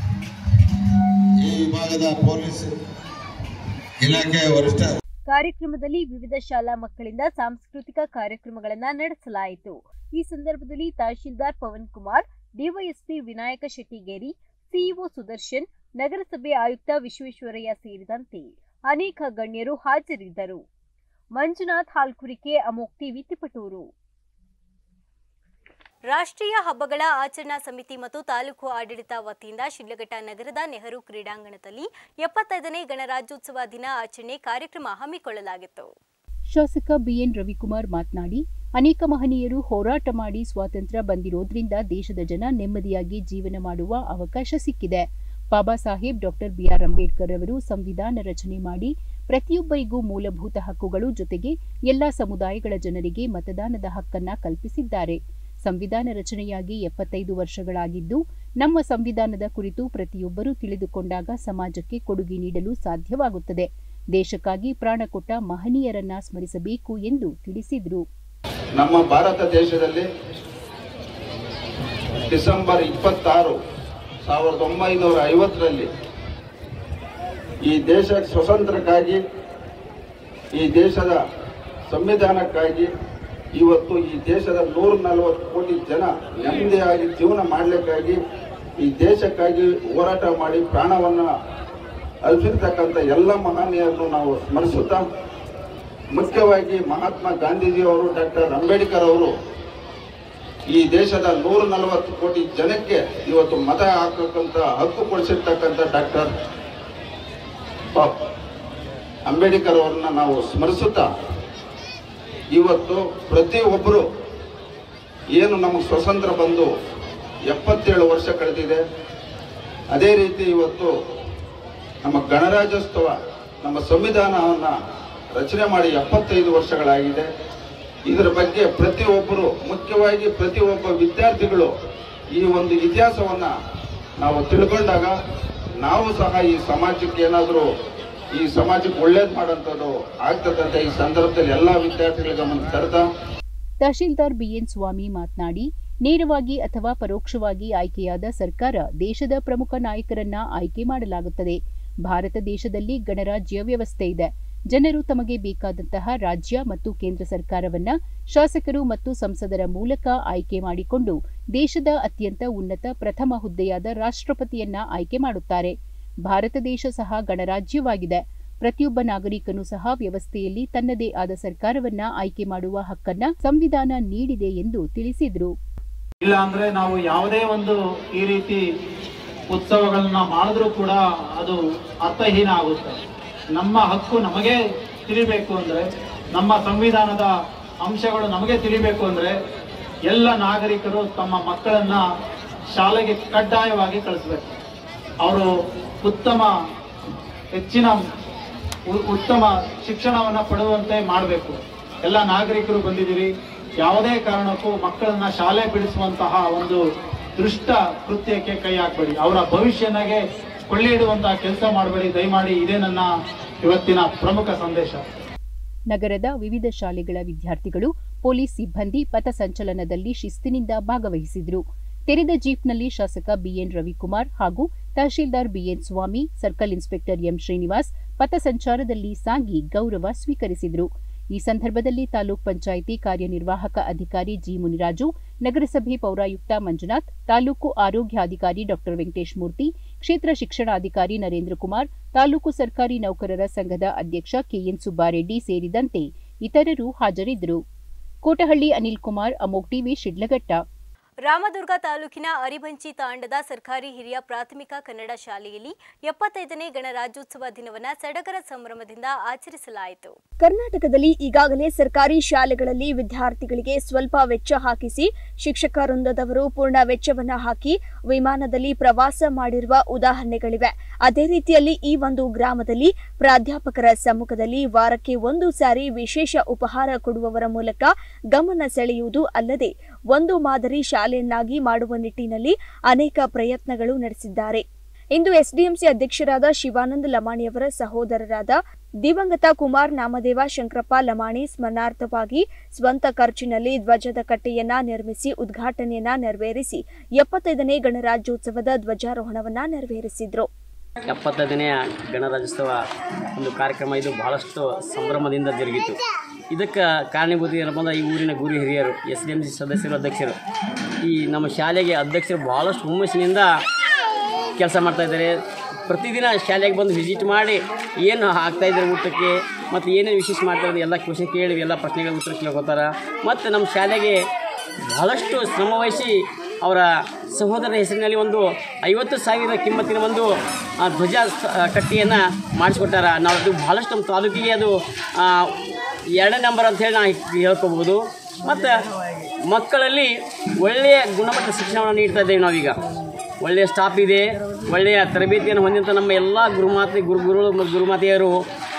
Speaker 3: ಈ ವಿಭಾಗದ ಪೊಲೀಸ್ ಇಲಾಖೆ ವರಿಷ್ಠ.
Speaker 1: ಕಾರ್ಯಕ್ರಮದಲ್ಲಿ ವಿವಿಧ ಶಾಲಾ ಮಕ್ಕಳಿಂದ ಸಾಂಸ್ಕೃತಿಕ ಕಾರ್ಯಕ್ರಮಗಳನ್ನು ನಡೆಸಲಾಯಿತು. ಈ ಸಂದರ್ಭದಲ್ಲಿ ತಹಶೀಲ್ದಾರ್ ಪವನ್ ಕುಮಾರ್, ಡಿವೈಎಸ್ಪಿ ವಿನಾಯಕ ಶೆಟ್ಟಿಗೇರಿ, ಸಿಇಒ ಸುದರ್ಶನ್, ನಗರಸಭೆ ಆಯುಕ್ತ ವಿಶ್ವೇಶ್ವರಯ್ಯ ಸೇರಿದಂತೆ ಅನೇಕ ಗಣ್ಯರು ಹಾಜರಿದ್ದರು. ಮಂಜುನಾಥ್ ಹಾಲ್ಕುರಿಕೆ, ಅಮೋಕ್ ಟಿವಿ, ತಿಪಟೂರು. ರಾಷ್ಟ್ರೀಯ ಹಬ್ಬಗಳ ಆಚರಣಾ ಸಮಿತಿ ಮತ್ತು ತಾಲೂಕು ಆಡಳಿತ ವತಿಯಿಂದ ಶಿಡ್ಲಘಟ್ಟ ನಗರದ ನೆಹರು ಕ್ರೀಡಾಂಗಣದಲ್ಲಿ 75ನೇ ಗಣರಾಜ್ಯೋತ್ಸವ ದಿನ ಆಚರಣೆ ಕಾರ್ಯಕ್ರಮ ಹಮ್ಮಿಕೊಳ್ಳಲಾಗಿತ್ತು.
Speaker 2: ಶಾಸಕ ಬಿಎನ್ ರವಿಕುಮಾರ್ ಮಾತನಾಡಿ, ಅನೇಕ ಮಹನೀಯರು ಹೋರಾಟ ಮಾಡಿ ಸ್ವಾತಂತ್ರ್ಯ ಬಂದಿರೋದ್ರಿಂದ ದೇಶದ ಜನ ನೆಮ್ಮದಿಯಾಗಿ ಜೀವನ ಮಾಡುವ ಅವಕಾಶ ಸಿಕ್ಕಿದೆ. ಬಾಬಾ ಸಾಹೇಬ್ ಡಾಕ್ಟರ್ ಬಿಆರ್ ಅಂಬೇಡ್ಕರ್ ಅವರು ಸಂವಿಧಾನ ರಚನೆ ಮಾಡಿ ಪ್ರತಿಯೊಬ್ಬರಿಗೂ ಮೂಲಭೂತ ಹಕ್ಕುಗಳು ಜೊತೆಗೆ ಎಲ್ಲಾ ಸಮುದಾಯಗಳ ಜನರಿಗೆ ಮತದಾನದ ಹಕ್ಕನ್ನ ಕಲ್ಪಿಸಿದ್ದಾರೆ. ಸಂವಿಧಾನ ರಚನೆಯಾಗಿ 75 ವರ್ಷಗಳಾಗಿದ್ದು ನಮ್ಮ ಸಂವಿಧಾನದ ಕುರಿತು ಪ್ರತಿಯೊಬ್ಬರೂ ತಿಳಿದುಕೊಂಡಾಗ ಸಮಾಜಕ್ಕೆ ಕೊಡುಗೆ ನೀಡಲು ಸಾಧ್ಯವಾಗುತ್ತದೆ. ದೇಶಕ್ಕಾಗಿ ಪ್ರಾಣ ಕೊಟ್ಟ ಮಹನೀಯರನ್ನ ಸ್ಮರಿಸಬೇಕು ಎಂದು ತಿಳಿಸಿದರು.
Speaker 6: ನಮ್ಮ ಭಾರತ ದೇಶದಲ್ಲಿ ಡಿಸೆಂಬರ್ 26, 1950ರಲ್ಲಿ ಈ ದೇಶ ಸ್ವತಂತ್ರಕ್ಕಾಗಿ, ಈ ದೇಶದ ಸಂವಿಧಾನಕ್ಕಾಗಿ, ಇವತ್ತು ಈ ದೇಶದ 140 ಕೋಟಿ ಜನ ನೆಮ್ಮದಿಯಾಗಿ ಜೀವನ ಮಾಡಲಿಕ್ಕಾಗಿ, ಈ ದೇಶಕ್ಕಾಗಿ ಹೋರಾಟ ಮಾಡಿ ಪ್ರಾಣವನ್ನು ಅರ್ಪಿಸಿರ್ತಕ್ಕಂಥ ಎಲ್ಲ ಮಹನೀಯರನ್ನು ನಾವು ಸ್ಮರಿಸುತ್ತಾ, ಮುಖ್ಯವಾಗಿ ಮಹಾತ್ಮ ಗಾಂಧೀಜಿಯವರು, ಡಾಕ್ಟರ್ ಅಂಬೇಡ್ಕರ್ ಅವರು ಈ ದೇಶದ 140 ಕೋಟಿ ಜನಕ್ಕೆ ಇವತ್ತು ಮತ ಹಾಕಕ್ಕಂಥ ಹಕ್ಕು ಕೊಡಿಸಿರ್ತಕ್ಕಂಥ ಡಾಕ್ಟರ್ ಅಂಬೇಡ್ಕರ್ ಅವರನ್ನ ನಾವು ಸ್ಮರಿಸುತ್ತಾ, ಇವತ್ತು ಪ್ರತಿಯೊಬ್ಬರು ಏನು ನಮಗೆ ಸ್ವತಂತ್ರ ಬಂದು 77 ವರ್ಷ ಕಳೆದಿದೆ, ಅದೇ ರೀತಿ ಇವತ್ತು ನಮ್ಮ ಗಣರಾಜ್ಯೋತ್ಸವ, ನಮ್ಮ ಸಂವಿಧಾನವನ್ನು ರಚನೆ ಮಾಡಿ 75 ವರ್ಷಗಳಾಗಿದೆ. ಇದರ ಬಗ್ಗೆ ಪ್ರತಿಯೊಬ್ಬರು, ಮುಖ್ಯವಾಗಿ ಪ್ರತಿಯೊಬ್ಬ ವಿದ್ಯಾರ್ಥಿಗಳು ಈ ಒಂದು ಇತಿಹಾಸವನ್ನು ನಾವು ತಿಳ್ಕೊಂಡಾಗ ನಾವು ಸಹ ಈ ಸಮಾಜಕ್ಕೆ ಏನಾದರೂ, ಈ ಸಮಾಜಕ್ಕೆ ಒಳ್ಳೇದು ಮಾಡೋಂಥದ್ದು ಆಗ್ತದಂತ ಈ ಸಂದರ್ಭದಲ್ಲಿ ಎಲ್ಲ ವಿದ್ಯಾರ್ಥಿಗಳ ಗಮನ ತರ್ತಾ
Speaker 2: ತಹಶೀಲ್ದಾರ್ ಬಿಎನ್ ಸ್ವಾಮಿ ಮಾತನಾಡಿ, ನೇರವಾಗಿ ಅಥವಾ ಪರೋಕ್ಷವಾಗಿ ಆಯ್ಕೆಯಾದ ಸರ್ಕಾರ ದೇಶದ ಪ್ರಮುಖ ನಾಯಕರನ್ನ ಆಯ್ಕೆ ಮಾಡಲಾಗುತ್ತದೆ. ಭಾರತ ದೇಶದಲ್ಲಿ ಗಣರಾಜ್ಯ ವ್ಯವಸ್ಥೆ ಇದೆ. ಜನರು ತಮಗೆ ಬೇಕಾದಂತಹ ರಾಜ್ಯ ಮತ್ತು ಕೇಂದ್ರ ಸರ್ಕಾರವನ್ನ ಶಾಸಕರು ಮತ್ತು ಸಂಸದರ ಮೂಲಕ ಆಯ್ಕೆ ಮಾಡಿಕೊಂಡು ದೇಶದ ಅತ್ಯಂತ ಉನ್ನತ ಪ್ರಥಮ ಹುದ್ದೆಯಾದ ರಾಷ್ಟ್ರಪತಿಯನ್ನ ಆಯ್ಕೆ ಮಾಡುತ್ತಾರೆ. ಭಾರತ ದೇಶ ಸಹ ಗಣರಾಜ್ಯವಾಗಿದೆ. ಪ್ರತಿಯೊಬ್ಬ ನಾಗರಿಕನೂ ಸಹ ವ್ಯವಸ್ಥೆಯಲ್ಲಿ ತನ್ನದೇ ಆದ ಸರ್ಕಾರವನ್ನ ಆಯ್ಕೆ ಮಾಡುವ ಹಕ್ಕನ್ನ ಸಂವಿಧಾನ ನೀಡಿದೆ ಎಂದು ತಿಳಿಸಿದರು.
Speaker 7: ಇಲ್ಲ ಅಂದ್ರೆ ನಾವು ಯಾವುದೇ ಒಂದು ಈ ರೀತಿ ಉತ್ಸವಗಳನ್ನ ಮಾಡಿದ್ರೂ ಕೂಡ ಅದು ಅರ್ಥಹೀನ ಆಗುತ್ತೆ. ನಮ್ಮ ಹಕ್ಕು ನಮಗೆ ತಿಳಿಬೇಕು ಅಂದ್ರೆ, ನಮ್ಮ ಸಂವಿಧಾನದ ಅಂಶಗಳು ನಮಗೆ ತಿಳಿಬೇಕು ಅಂದ್ರೆ ಎಲ್ಲ ನಾಗರಿಕರು ತಮ್ಮ ಮಕ್ಕಳನ್ನ ಶಾಲೆಗೆ ಕಡ್ಡಾಯವಾಗಿ ಕಳಿಸ್ಬೇಕು. ಅವರು ಉತ್ತಮ ಶಿಕ್ಷಣವನ್ನ ಪಡೆಯುವಂತೆ ಮಾಡಬೇಕು. ಎಲ್ಲ ನಾಗರಿಕರು ಬಂದಿದ್ದೀರಿ, ಯಾವುದೇ ಕಾರಣಕ್ಕೂ ಮಕ್ಕಳನ್ನ ಶಾಲೆ ಬಿಡಿಸುವಂತಹ ಒಂದು ದುಷ್ಟ ಕೃತ್ಯಕ್ಕೆ ಕೈ ಹಾಕಬೇಡಿ. ಅವರ ಭವಿಷ್ಯನಾಗೆ ಕೊಳ್ಳೆ ಇಡುವಂತಹ ಕೆಲಸ ಮಾಡಬೇಡಿ ದಯಮಾಡಿ. ಇದೇ ನನ್ನ ಇವತ್ತಿನ ಪ್ರಮುಖ ಸಂದೇಶ.
Speaker 2: ನಗರದ ವಿವಿಧ ಶಾಲೆಗಳ ವಿದ್ಯಾರ್ಥಿಗಳು, ಪೊಲೀಸ್ ಸಿಬ್ಬಂದಿ ಪಥಸಂಚಲನದಲ್ಲಿ ಶಿಸ್ತಿನಿಂದ ಭಾಗವಹಿಸಿದರು. ತೆರೆದ ಜೀಪ್ನಲ್ಲಿ ಶಾಸಕ ಬಿಎನ್ ರವಿಕುಮಾರ್ ಹಾಗೂ ತಹಶೀಲ್ದಾರ್ BN Swamy, circle inspector M Srinivas ಪಥಸಂಚಾರದಲ್ಲಿ ಸಾಗಿ ಗೌರವ ಸ್ವೀಕರಿಸಿದರು. ಈ ಸಂದರ್ಭದಲ್ಲಿ ತಾಲೂಕ್ ಪಂಚಾಯಿತಿ ಕಾರ್ಯನಿರ್ವಾಹಕ ಅಧಿಕಾರಿ ಜಿ ಮುನಿರಾಜು, ನಗರಸಭೆ ಪೌರಾಯುಕ್ತ ಮಂಜುನಾಥ್, ತಾಲೂಕು ಆರೋಗ್ಯಾಧಿಕಾರಿ ಡಾ ವೆಂಕಟೇಶ್ ಮೂರ್ತಿ, ಕ್ಷೇತ್ರ ಶಿಕ್ಷಣಾಧಿಕಾರಿ ನರೇಂದ್ರ ಕುಮಾರ್, ತಾಲೂಕು ಸರ್ಕಾರಿ ನೌಕರರ ಸಂಘದ ಅಧ್ಯಕ್ಷ ಕೆಎನ್ ಸುಬ್ಬಾರೆಡ್ಡಿ ಸೇರಿದಂತೆ ಇತರರು ಹಾಜರಿದ್ದರು. ಕೋಟಹಳ್ಳಿ ಅನಿಲ್ ಕುಮಾರ್, ಅಮೋಕ್ ಟಿವಿ, ಶಿಡ್ಲಘಟ್ಟ.
Speaker 1: ರಾಮದುರ್ಗ ತಾಲೂಕಿನ ಅರಿಬಂಚಿ ತಾಂಡದ ಸರ್ಕಾರಿ ಹಿರಿಯ ಪ್ರಾಥಮಿಕ ಕನ್ನಡ ಶಾಲೆಯಲ್ಲಿ 75ನೇ ಗಣರಾಜ್ಯೋತ್ಸವ ದಿನವನ್ನು ಸಡಗರ ಸಂಭ್ರಮದಿಂದ ಆಚರಿಸಲಾಯಿತು.
Speaker 8: ಕರ್ನಾಟಕದಲ್ಲಿ ಈಗಾಗಲೇ ಸರ್ಕಾರಿ ಶಾಲೆಗಳಲ್ಲಿ ವಿದ್ಯಾರ್ಥಿಗಳಿಗೆ ಸ್ವಲ್ಪ ವೆಚ್ಚ ಹಾಕಿಸಿ ಶಿಕ್ಷಕ ವೃಂದದವರು ಪೂರ್ಣ ವೆಚ್ಚವನ್ನ ಹಾಕಿ ವಿಮಾನದಲ್ಲಿ ಪ್ರವಾಸ ಮಾಡಿರುವ ಉದಾಹರಣೆಗಳಿವೆ. ಅದೇ ರೀತಿಯಲ್ಲಿ ಈ ಒಂದು ಗ್ರಾಮದಲ್ಲಿ ಪ್ರಾಧ್ಯಾಪಕರ ಸಮ್ಮುಖದಲ್ಲಿ ವಾರಕ್ಕೆ ಒಂದು ಸಾರಿ ವಿಶೇಷ ಉಪಹಾರ ಕೊಡುವವರ ಮೂಲಕ ಗಮನ ಸೆಳೆಯುವುದು ಅಲ್ಲದೆ ಒಂದು ಮಾದರಿ ಶಾಲೆಯನ್ನಾಗಿ ಮಾಡುವ ನಿಟ್ಟಿನಲ್ಲಿ ಅನೇಕ ಪ್ರಯತ್ನಗಳು ನಡೆಸಿದ್ದಾರೆ. ಇಂದು ಎಸ್ಡಿಎಂಸಿ ಅಧ್ಯಕ್ಷರಾದ ಶಿವಾನಂದ ಲಮಾಣಿಯವರ ಸಹೋದರರಾದ ದಿವಂಗತ ಕುಮಾರ್ ನಾಮದೇವ ಶಂಕರಪ್ಪ ಲಮಾಣಿ ಸ್ಮರಣಾರ್ಥವಾಗಿ ಸ್ವಂತ ಖರ್ಚಿನಲ್ಲಿ ಧ್ವಜದ ಕಟ್ಟೆಯನ್ನ ನಿರ್ಮಿಸಿ ಉದ್ಘಾಟನೆಯನ್ನ ನೆರವೇರಿಸಿ 75ನೇ ಗಣರಾಜ್ಯೋತ್ಸವದ ಧ್ವಜಾರೋಹಣವನ್ನ ನೆರವೇರಿಸಿದ್ರು.
Speaker 9: 75ನೇ ಗಣರಾಜ್ಯೋತ್ಸವ ಒಂದು ಕಾರ್ಯಕ್ರಮ ಇದು ಬಹಳಷ್ಟು ಸಂಭ್ರಮದಿಂದ ಜರುಗಿತು. ಇದಕ್ಕೆ ಕಾರಣೀಭೂತ ಏನಪ್ಪ ಅಂದ್ರೆ ಈ ಊರಿನ ಗುರು ಹಿರಿಯರು, SDMC ಸದಸ್ಯರು, ಅಧ್ಯಕ್ಷರು, ಈ ನಮ್ಮ ಶಾಲೆಗೆ ಅಧ್ಯಕ್ಷರು ಭಾಳಷ್ಟು ಹುಮ್ಮಸ್ಸಿನಿಂದ ಕೆಲಸ ಮಾಡ್ತಾಯಿದ್ದಾರೆ. ಪ್ರತಿದಿನ ಶಾಲೆಗೆ ಬಂದು ವಿಸಿಟ್ ಮಾಡಿ ಏನು ಆಗ್ತಾಯಿದ್ದಾರೆ ಊಟಕ್ಕೆ ಮತ್ತು ಏನೇನು ವಿಶೇಷ ಮಾಡ್ತಾಯಿದ್ದಾರೆ ಎಲ್ಲ ಕ್ವಶನ್ ಕೇಳಿ ಎಲ್ಲ ಪ್ರಶ್ನೆಗಳ ಉತ್ತರ ಕೇಳ್ಕೊತಾರೆ. ಮತ್ತು ನಮ್ಮ ಶಾಲೆಗೆ ಬಹಳಷ್ಟು ಶ್ರಮವಹಿಸಿ ಅವರ ಸಹೋದರರ ಹೆಸರಿನಲ್ಲಿ ಒಂದು 50,000 ಕಿಮ್ಮತ್ತಿನ ಒಂದು ಧ್ವಜ ಕಟ್ಟಿಯನ್ನು ಮಾಡಿಸ್ಕೊಟ್ಟಾರ. ನಾವು ಅದು ಭಾಳಷ್ಟು ನಮ್ಮ ತಾಲೂಕಿಗೆ ಅದು 2 ನಂಬರ್ ಅಂಥೇಳಿ ನಾವು ಹೇಳ್ಕೊಬೋದು. ಮತ್ತು ಮಕ್ಕಳಲ್ಲಿ ಒಳ್ಳೆಯ ಗುಣಮಟ್ಟದ ಶಿಕ್ಷಣವನ್ನು ನೀಡ್ತಾ ಇದ್ದೇವೆ. ನಾವೀಗ ಒಳ್ಳೆಯ ಸ್ಟಾಫ್ ಇದೆ, ಒಳ್ಳೆಯ ತರಬೇತಿಯನ್ನು ಹೊಂದಿದಂಥ ನಮ್ಮ ಎಲ್ಲ ಗುರುಮಾತೆಯರು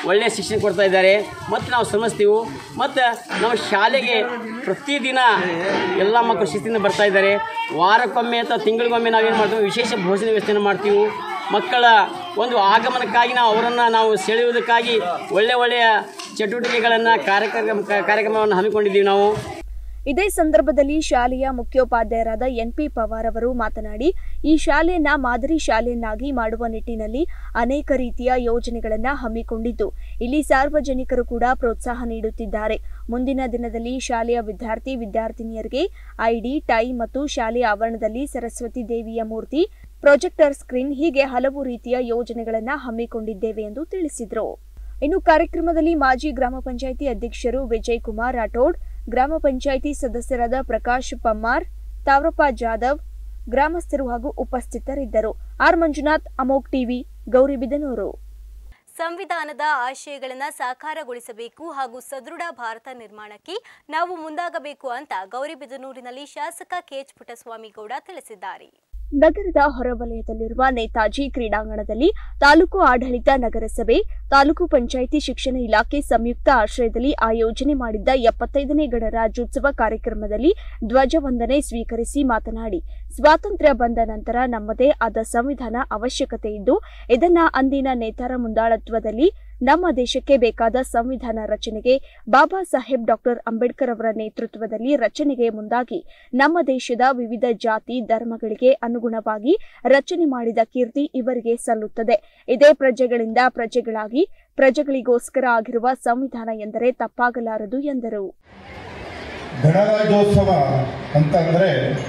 Speaker 9: ಒಳ್ಳೆಯ ಶಿಕ್ಷಣ ಕೊಡ್ತಾ ಇದ್ದಾರೆ ಮತ್ತು ನಾವು ಶ್ರಮಿಸ್ತೀವಿ. ಮತ್ತು ನಮ್ಮ ಶಾಲೆಗೆ ಪ್ರತಿದಿನ ಎಲ್ಲ ಮಕ್ಕಳು ಶಿಸ್ತಿಂದ ಬರ್ತಾ ಇದ್ದಾರೆ. ವಾರಕ್ಕೊಮ್ಮೆ ಅಥವಾ ತಿಂಗಳಿಗೊಮ್ಮೆ ನಾವೇನು ಮಾಡ್ತೀವಿ, ವಿಶೇಷ ಭೋಜನ ವ್ಯವಸ್ಥೆಯನ್ನು ಮಾಡ್ತೀವಿ. ಮಕ್ಕಳ ಒಂದು ಆಗಮನಕ್ಕಾಗಿ ನಾವು ಸೆಳೆಯುವುದಕ್ಕಾಗಿ ಒಳ್ಳೆಯ ಚಟುವಟಿಕೆಗಳನ್ನು ಕಾರ್ಯಕ್ರಮವನ್ನು ಹಮ್ಮಿಕೊಂಡಿದ್ದೀವಿ ನಾವು.
Speaker 8: ಇದೇ ಸಂದರ್ಭದಲ್ಲಿ ಶಾಲೆಯ ಮುಖ್ಯೋಪಾಧ್ಯಾಯರಾದ ಎನ್ಪಿ ಪವಾರ್ ಅವರು ಮಾತನಾಡಿ, ಈ ಶಾಲೆಯನ್ನ ಮಾದರಿ ಶಾಲೆಯನ್ನಾಗಿ ಮಾಡುವ ನಿಟ್ಟಿನಲ್ಲಿ ಅನೇಕ ರೀತಿಯ ಯೋಜನೆಗಳನ್ನು ಹಮ್ಮಿಕೊಂಡಿದ್ದು, ಇಲ್ಲಿ ಸಾರ್ವಜನಿಕರು ಕೂಡ ಪ್ರೋತ್ಸಾಹ ನೀಡುತ್ತಿದ್ದಾರೆ. ಮುಂದಿನ ದಿನದಲ್ಲಿ ಶಾಲೆಯ ವಿದ್ಯಾರ್ಥಿನಿಯರಿಗೆ ಐಡಿ, ಟೈ ಮತ್ತು ಶಾಲೆಯ ಆವರಣದಲ್ಲಿ ಸರಸ್ವತಿ ದೇವಿಯ ಮೂರ್ತಿ, ಪ್ರೊಜೆಕ್ಟರ್ ಸ್ಕ್ರೀನ್ ಹೀಗೆ ಹಲವು ರೀತಿಯ ಯೋಜನೆಗಳನ್ನು ಹಮ್ಮಿಕೊಂಡಿದ್ದೇವೆ ಎಂದು ತಿಳಿಸಿದರು. ಇನ್ನು ಕಾರ್ಯಕ್ರಮದಲ್ಲಿ ಮಾಜಿ ಗ್ರಾಮ ಪಂಚಾಯಿತಿ ಅಧ್ಯಕ್ಷರು ವಿಜಯ್ ಕುಮಾರ್ ರಾಠೋಡ್, ಗ್ರಾಮ ಪಂಚಾಯಿತಿ ಸದಸ್ಯರಾದ ಪ್ರಕಾಶ್ ಪಮ್ಮಾರ್, ತಾವ್ರಪ್ಪ ಜಾಧವ್, ಗ್ರಾಮಸ್ಥರು ಹಾಗೂ ಉಪಸ್ಥಿತರಿದ್ದರು. ಆರ್ ಮಂಜುನಾಥ್, ಅಮೋಕ್ ಟಿವಿ, ಗೌರಿಬಿದನೂರು.
Speaker 1: ಸಂವಿಧಾನದ ಆಶಯಗಳನ್ನು ಸಾಕಾರಗೊಳಿಸಬೇಕು ಹಾಗೂ ಸದೃಢ ಭಾರತ ನಿರ್ಮಾಣಕ್ಕೆ ನಾವು ಮುಂದಾಗಬೇಕು ಅಂತ ಗೌರಿಬಿದನೂರಿನಲ್ಲಿ ಶಾಸಕ ಕೆಎಚ್ ಪುಟ್ಟಸ್ವಾಮಿ ಗೌಡ ತಿಳಿಸಿದ್ದಾರೆ.
Speaker 8: ನಗರದ ಹೊರವಲಯದಲ್ಲಿರುವ ನೇತಾಜಿ ಕ್ರೀಡಾಂಗಣದಲ್ಲಿ ತಾಲೂಕು ಆಡಳಿತ, ನಗರಸಭೆ, ತಾಲೂಕು ಪಂಚಾಯಿತಿ ಶಿಕ್ಷಣ ಇಲಾಖೆ ಸಂಯುಕ್ತ ಆಶ್ರಯದಲ್ಲಿ ಆಯೋಜನೆ ಮಾಡಿದ್ದ 75ನೇ ಗಣರಾಜ್ಯೋತ್ಸವ ಕಾರ್ಯಕ್ರಮದಲ್ಲಿ ಧ್ವಜವಂದನೆ ಸ್ವೀಕರಿಸಿ ಮಾತನಾಡಿ, ಸ್ವಾತಂತ್ರ್ಯ ಬಂದ ನಂತರ ನಮ್ಮದೇ ಆದ ಸಂವಿಧಾನ ಅವಶ್ಯಕತೆ ಇದ್ದು, ಇದನ್ನ ಅಂದಿನ ನೇತಾರ ಮುಂದಾಳತ್ವದಲ್ಲಿ ನಮ್ಮ ದೇಶಕ್ಕೆ ಬೇಕಾದ ಸಂವಿಧಾನ ರಚನೆಗೆ ಬಾಬಾ ಸಾಹೇಬ್ ಡಾಕ್ಟರ್ ಅಂಬೇಡ್ಕರ್ ಅವರ ನೇತೃತ್ವದಲ್ಲಿ ರಚನೆಗೆ ಮುಂದಾಗಿ ನಮ್ಮ ದೇಶದ ವಿವಿಧ ಜಾತಿ ಧರ್ಮಗಳಿಗೆ ಅನುಗುಣವಾಗಿ ರಚನೆ ಮಾಡಿದ ಕೀರ್ತಿ ಇವರಿಗೆ ಸಲ್ಲುತ್ತದೆ. ಇದೇ ಪ್ರಜೆಗಳಿಂದ ಪ್ರಜೆಗಳಾಗಿ ಪ್ರಜೆಗಳಿಗೋಸ್ಕರ ಆಗಿರುವ ಸಂವಿಧಾನ ಎಂದರೆ ತಪ್ಪಾಗಲಾರದು ಎಂದರು.
Speaker 10: ಗಣರಾಜ್ಯೋತ್ಸವ ಅಂತಂದ್ರೆ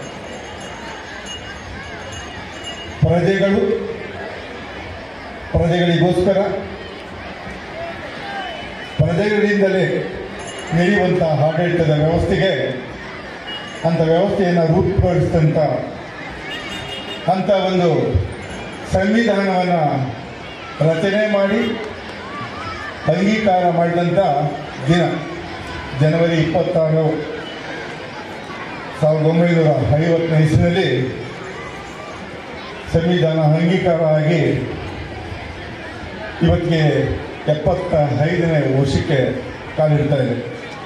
Speaker 10: ಪ್ರಜೆಗಳಿಗೋಸ್ಕರ ಪ್ರಜೆಗಳಿಂದಲೇ ನಡೆಯುವಂತಹ ಆಡಳಿತದ ವ್ಯವಸ್ಥೆಗೆ ಅಂತ ವ್ಯವಸ್ಥೆಯನ್ನು ರೂಪುಗೊಳಿಸಿದಂಥ ಅಂಥ ಒಂದು ಸಂವಿಧಾನವನ್ನು ರಚನೆ ಮಾಡಿ ಅಂಗೀಕಾರ ಮಾಡಿದಂಥ ದಿನ ಜನವರಿ 26, 1950ನೇ ಇಸ್ವಿಯಲ್ಲಿ ಸಂವಿಧಾನ ಅಂಗೀಕಾರ ಆಗಿ ಇವತ್ತಿಗೆ 75ನೇ ವರ್ಷಕ್ಕೆ ಕಾಲಿಡ್ತಾ ಇದೆ.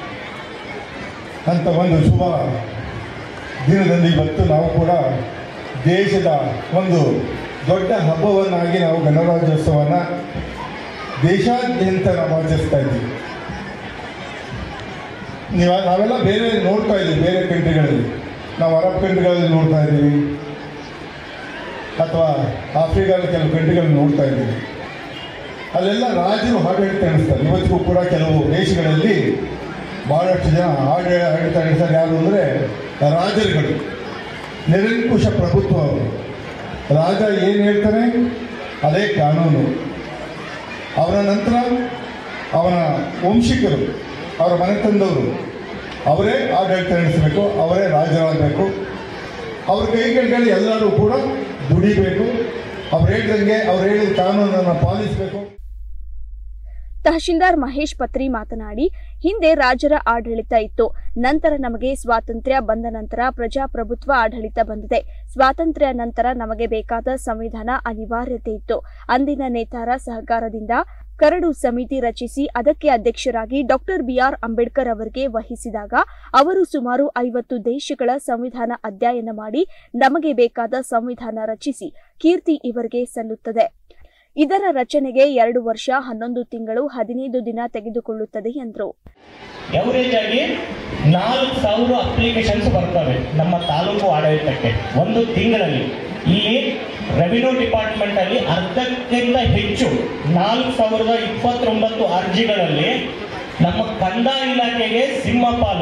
Speaker 10: ಅಂತ ಒಂದು ಶುಭ ದಿನದಲ್ಲಿ ಇವತ್ತು ನಾವು ಕೂಡ ದೇಶದ ಒಂದು ದೊಡ್ಡ ಹಬ್ಬವನ್ನಾಗಿ ನಾವು ಗಣರಾಜ್ಯೋತ್ಸವವನ್ನು ದೇಶಾದ್ಯಂತ ನಾವು ಆಚರಿಸ್ತಾ ಇದ್ದೀವಿ. ನಾವೆಲ್ಲ ಬೇರೆ ನೋಡ್ತಾ ಇದ್ದೀವಿ, ಬೇರೆ ಕಂಟ್ರಿಗಳಲ್ಲಿ ನಾವು ಅರಬ್ ಕಂಟ್ರಿಗಳಲ್ಲಿ ನೋಡ್ತಾ ಇದ್ದೀವಿ, ಅಥವಾ ಆಫ್ರಿಕಾದ ಕೆಲವು ಕಂಟ್ರಿಗಳಲ್ಲಿ ನೋಡ್ತಾ ಇದ್ದೀವಿ. ಅಲ್ಲೆಲ್ಲ ರಾಜರು ಆಡಳಿತ ನಡೆಸ್ತಾರೆ. ಇವತ್ತಿಗೂ ಕೂಡ ಕೆಲವು ದೇಶಗಳಲ್ಲಿ ಬಹಳಷ್ಟು ಜನ ಆಡಳಿತ ನಡೆಸ್ತಾರೆ. ಯಾರು ಅಂದರೆ ರಾಜರುಗಳು, ನಿರಂಕುಶ ಪ್ರಭುತ್ವ. ಅವರು ರಾಜ ಏನು ಹೇಳ್ತಾನೆ ಅದೇ ಕಾನೂನು. ಅವರ ನಂತರ ಅವನ ವಂಶಿಕರು, ಅವರ ಮನೆ ತಂದವರು ಅವರೇ ಆಡಳಿತ ನಡೆಸಬೇಕು, ಅವರೇ ರಾಜರಾಗಬೇಕು. ಅವ್ರ ಕೈಗಳಿಗೆ ಎಲ್ಲರೂ ಕೂಡ ದುಡಿಬೇಕು. ಅವ್ರು ಹೇಳಿದಂಗೆ ಅವ್ರು ಹೇಳಿದ ಕಾನೂನನ್ನು ಪಾಲಿಸಬೇಕು.
Speaker 8: ತಹಶೀಲ್ದಾರ್ ಮಹೇಶ್ ಪತ್ರಿ ಮಾತನಾಡಿ, ಹಿಂದೆ ರಾಜರ ಆಡಳಿತ ಇತ್ತು, ನಂತರ ನಮಗೆ ಸ್ವಾತಂತ್ರ್ಯ ಬಂದ ನಂತರ ಪ್ರಜಾಪ್ರಭುತ್ವ ಆಡಳಿತ ಬಂದಿದೆ. ಸ್ವಾತಂತ್ರ್ಯ ನಂತರ ನಮಗೆ ಬೇಕಾದ ಸಂವಿಧಾನ ಅನಿವಾರ್ಯತೆ ಇತ್ತು. ಅಂದಿನ ನೇತಾರ ಸಹಕಾರದಿಂದ ಕರಡು ಸಮಿತಿ ರಚಿಸಿ ಅದಕ್ಕೆ ಅಧ್ಯಕ್ಷರಾಗಿ ಡಾಕ್ಟರ್ ಬಿಆರ್ ಅಂಬೇಡ್ಕರ್ ಅವರಿಗೆ ವಹಿಸಿದಾಗ ಅವರು ಸುಮಾರು 50 ದೇಶಗಳ ಸಂವಿಧಾನ ಅಧ್ಯಯನ ಮಾಡಿ ನಮಗೆ ಬೇಕಾದ ಸಂವಿಧಾನ ರಚಿಸಿ ಕೀರ್ತಿ ಇವರಿಗೆ ಸಲ್ಲುತ್ತದೆ. ಇದರ ರಚನೆಗೆ 2 ವರ್ಷ 11 ತಿಂಗಳು 15 ದಿನ ತೆಗೆದುಕೊಳ್ಳುತ್ತದೆ ಎಂದರು.
Speaker 11: ಎವರೇಜ್ ಆಗಿ 4000 ಅಪ್ಲಿಕೇಶನ್ಸ್ ಬರ್ತವೆ ನಮ್ಮ ತಾಲೂಕು ಆಡಳಿತಕ್ಕೆ ಒಂದು ತಿಂಗಳಲ್ಲಿ. ಇಲ್ಲಿ ರೆವಿನ್ಯೂ ಡಿಪಾರ್ಟ್ಮೆಂಟ್ ಅಲ್ಲಿ ಅರ್ಧಕ್ಕಿಂತ ಹೆಚ್ಚು 4029 ಅರ್ಜಿಗಳಲ್ಲಿ ನಮ್ಮ ಕಂದಾಯ ಇಲಾಖೆಗೆ ಸಿಂಹಪಾಲು